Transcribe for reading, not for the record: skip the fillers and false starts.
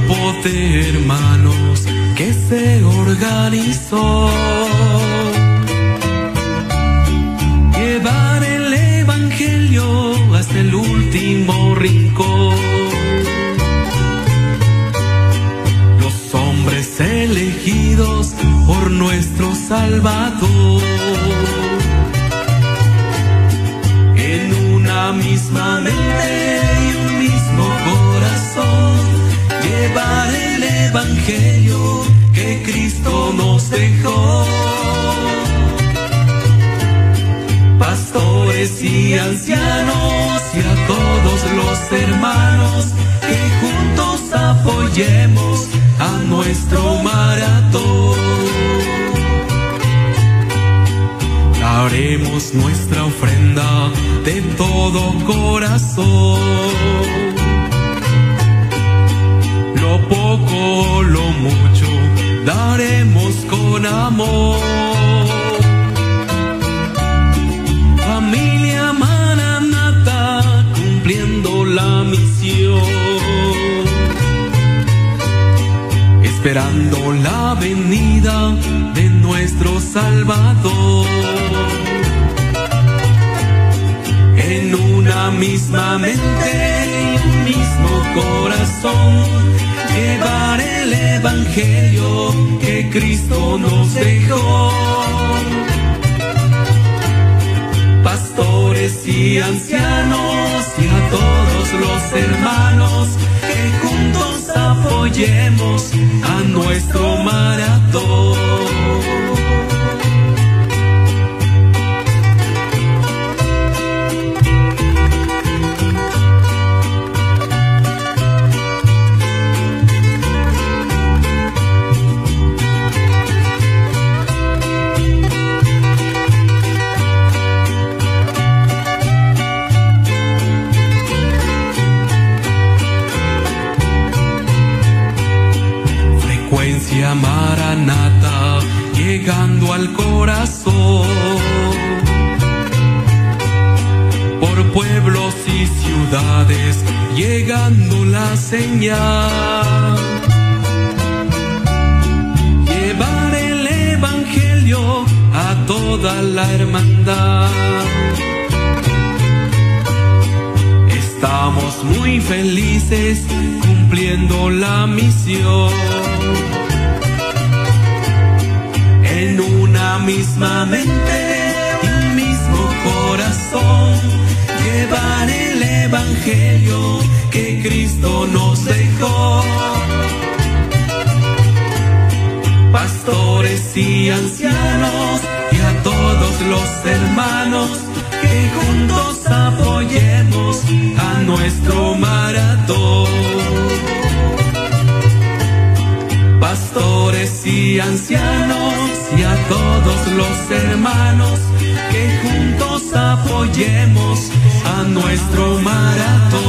grupo de hermanos que se organizó. Llevar el evangelio hasta el último rincón. Los hombres elegidos por nuestro Salvador. En una misma mente y un mismo corazón, llevar el evangelio que Cristo nos dejó. Pastores y ancianos y a todos los hermanos, que juntos apoyemos a nuestro maratón. Daremos nuestra ofrenda de todo corazón. Lo poco o lo mucho daremos con amor. Familia Maranata, cumpliendo la misión, esperando la venida de nuestro Salvador. En una misma mente y un mismo corazón, llevar el evangelio que Cristo nos dejó. Pastores y ancianos y a todos los hermanos, que juntos apoyemos a nuestro maratón. Frecuencia Maranata, llegando al corazón. Por pueblos y ciudades, llegando la señal. Llevar el evangelio a toda la hermandad. Estamos muy felices cumpliendo la misión. En una misma mente y un mismo corazón, llevar el evangelio que Cristo nos dejó. Pastores y ancianos y a todos los hermanos, que juntos apoyemos a nuestro maratón. Pastores y ancianos y a todos los hermanos, que juntos apoyemos a nuestro maratón.